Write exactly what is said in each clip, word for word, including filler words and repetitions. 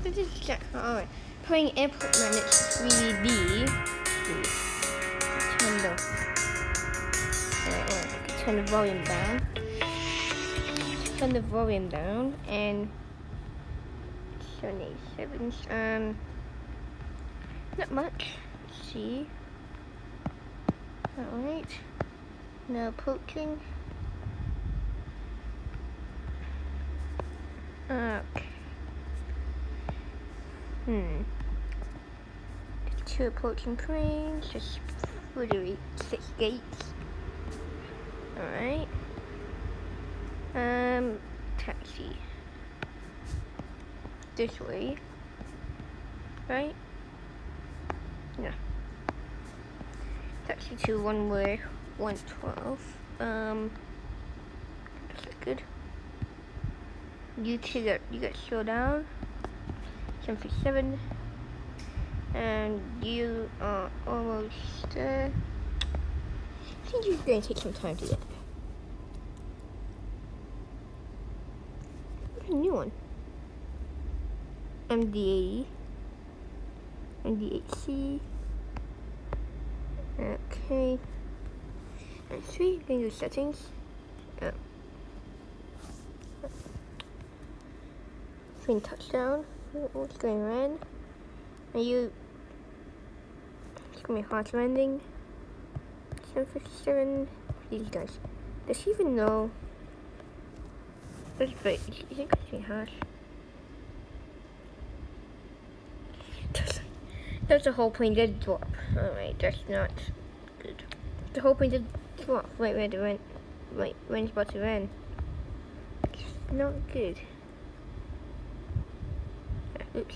This is check. Alright. Playing Airport Madness three D. Turn the, uh, turn the volume down. Turn the volume down and seven eighty-seven. Um, not much. Let's see. Alright. Now poking. Okay. Hmm. Two approaching planes, just literally six gates. Alright. Um, taxi. This way. Right? Yeah. Taxi to one way, one twelve. Um, that's good. You two got, you got slow down. seven fifty-seven. And you are almost there. I think you're going to take some time to get there. What's a new one? M D eighty. M D eight C. Okay. And three, going to settings. Oh. Screen touchdown. What's going on? Are you? It's gonna be hard landing. seven fifty-seven. These guys. Does he even know? That's very. Is it gonna be hard? That's the whole plane did drop. Alright, that's not good. The whole plane did drop. Right where the rent. Right when it's about to end. It's not good. Oops.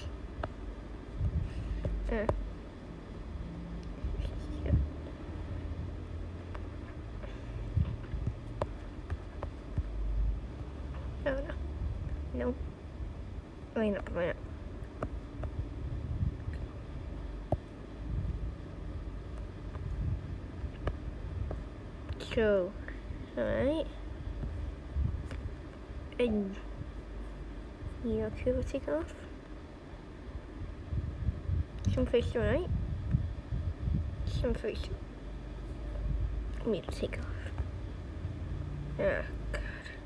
Uh. Oh no. No. Line up, line up. So, alright. And you okay with take off? Some face right. Some face. Me to take off. Oh god.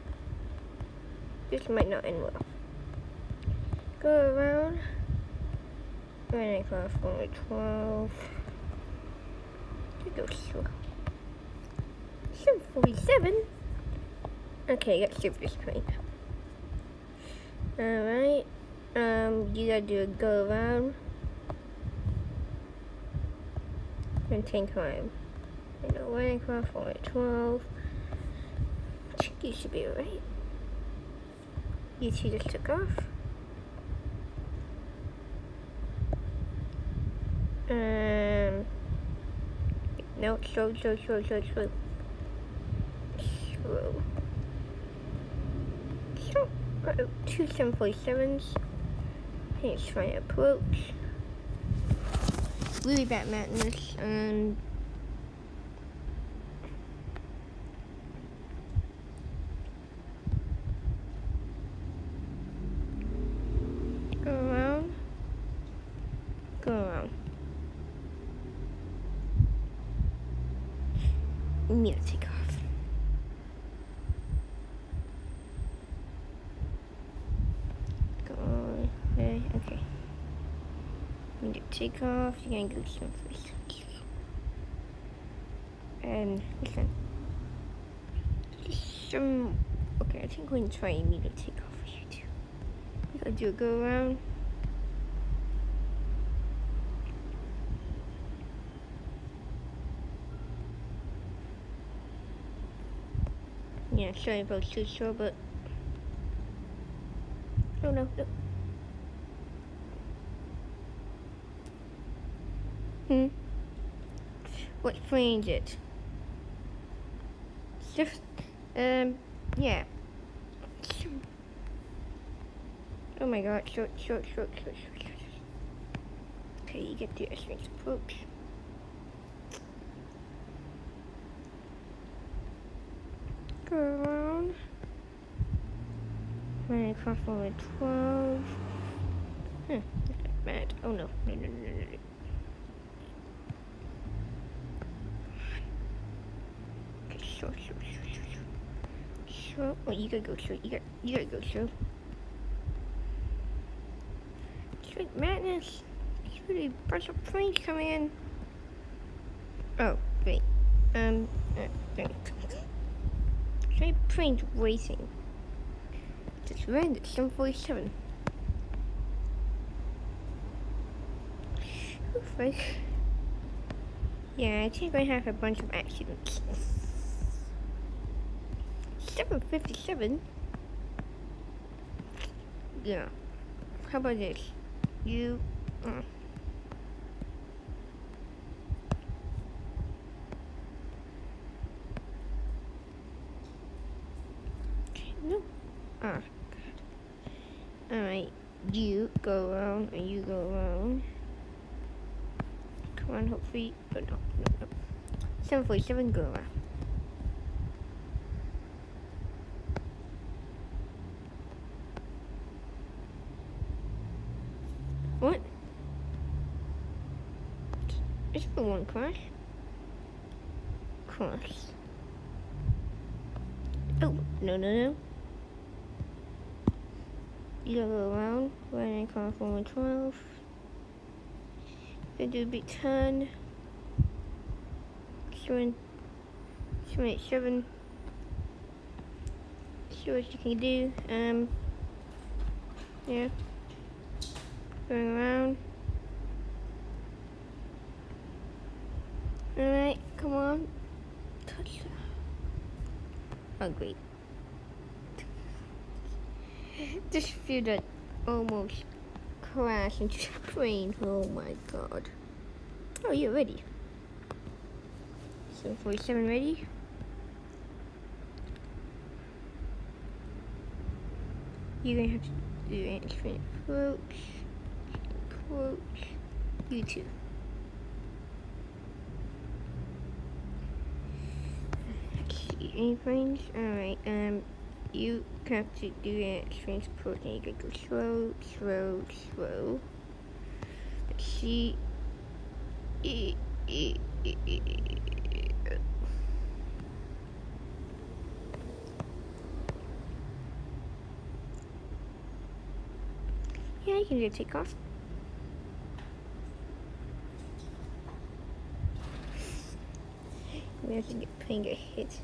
This might not end well. Go around. Running off only twelve. Go slow. seven forty-seven. Okay, let's skip this plane. Alright. Um, you gotta do a go around. Maintain climb. You know, landing craft only twelve. You should be alright. You two just took off. Um, no, slow, slow, slow, slow, slow. Slow. So, uh-oh, two seven forty-sevens. I think it's trying to approach. Really bad madness, and go around, go around. We need to take off. Go on, okay, okay. We need to take off. You're gonna go some first. And listen. Some. Okay, I think we're gonna try and need to take off here too. We gotta do a go around. Yeah, sorry about too slow, but. Oh no, no. Hmm. What plane is it? Just, um, yeah. Oh my god, short, short, short, short, short, short. Okay, you get the airstrings approach. Go around. Running across only twelve. Hmm. Oh no, no, no, no, no, no. Okay, slow, slow, slow, slow, slow. Oh, you gotta go slow. You got, you gotta go slow. Straight madness. There's really a bunch of planes coming in. Oh, wait. Um, uh, wait. Straight planes racing. Just ran at seven forty-seven. Oof, yeah, I think I have a bunch of accidents. seven fifty-seven? Yeah. How about this? You... Uh. No. Ah, God. Alright. You go around and you go around. Come on, hopefully... Oh, no, no, no. seven forty-seven, go around. What? It's the one crash. Cross. Oh, no, no, no. You gotta go around. Running car for one twelve. Gonna do a big turn. Seven. Seven eight seven. See what you can do. Um. Yeah. Going around. Alright, come on. Touch that. Oh, great. Just feel that almost crash into the plane. Oh my god. Oh, you're ready. seven forty-seven ready. You're gonna have to do an extreme approach. Approach. You too. Let's see, any planes? Alright, um, you have to do an extreme approach and you gotta go slow, slow, slow. Let's see. E e e e e Yeah, you can do a takeoff. We have to get plane get hit.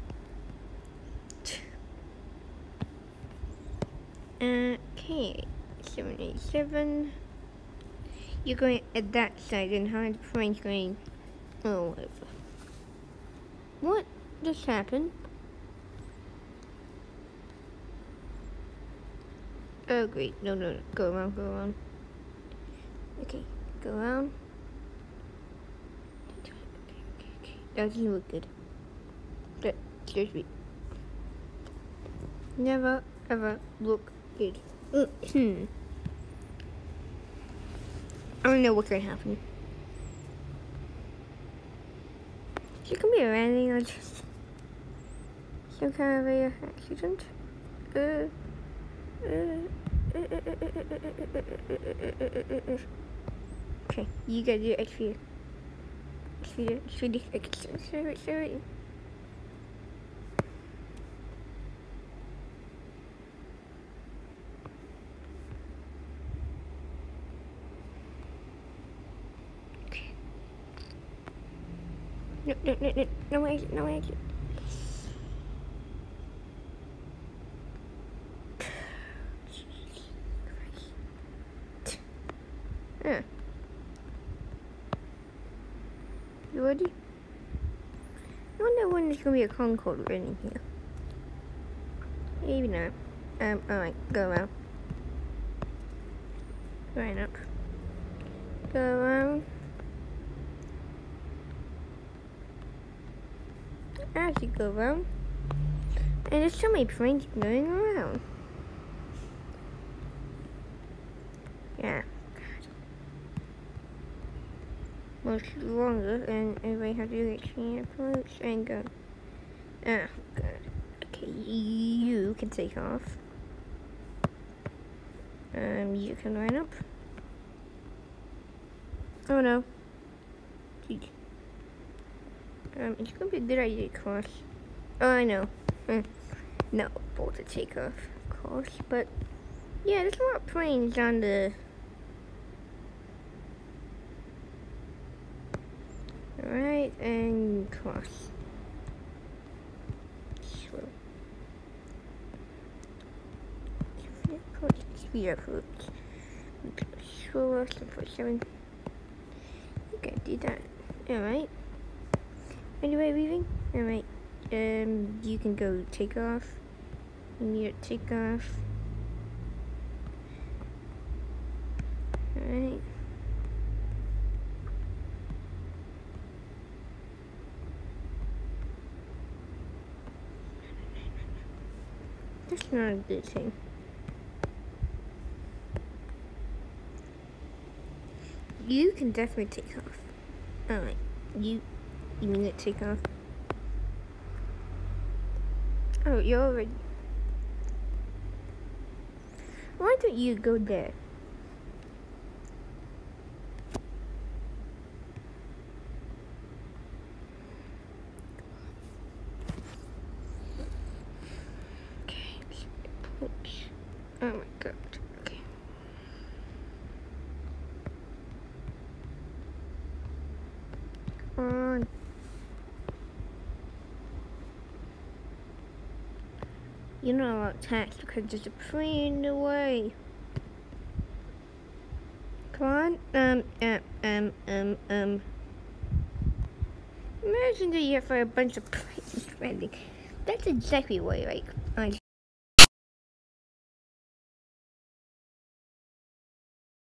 Okay, seven eighty-seven. You're going at that side, and how the plane's going? Oh, whatever. What just happened? Oh, great. No, no, no. Go around, go around. Okay, go around. Okay, okay, okay. That doesn't look good. But, seriously. Never, ever look good. Hmm. I don't know what's gonna happen. It can be a landing or just some kind of a accident. Uh. Okay, you gotta do X V. X V, X V, X V, sorry, sorry. Okay. No, no, no, no, no exit, no exit. Yeah. You ready? I wonder when there's gonna be a Concorde running here. Maybe not. Um, alright, go around. Line up. Go around. Actually, go around. And there's so many planes going around. Yeah. Much longer, and everybody has to do extreme approach and go. Oh, good. Okay, you can take off. Um, you can line up. Oh no. Um, it's gonna be a good idea to cross. Oh, I know. No, bolt to take off, of course. But yeah, there's a lot of planes on the. Alright, and cross. Slow. Speed up routes. Slower, seven forty-seven. Okay, do that. Alright. Anyway, leaving? Alright. Um, you can go take off. You need to take off. Alright. That's not a good thing. You can definitely take off. Alright. You you need to take off. Oh, you're already. Why don't you go there? Okay. Oops. Oh my god. Okay. Come on. You're not allowed to tax because there's a plane in the way. Come on. Um, um, um, um, um. Imagine that you have a bunch of planes landing. That's exactly what I like.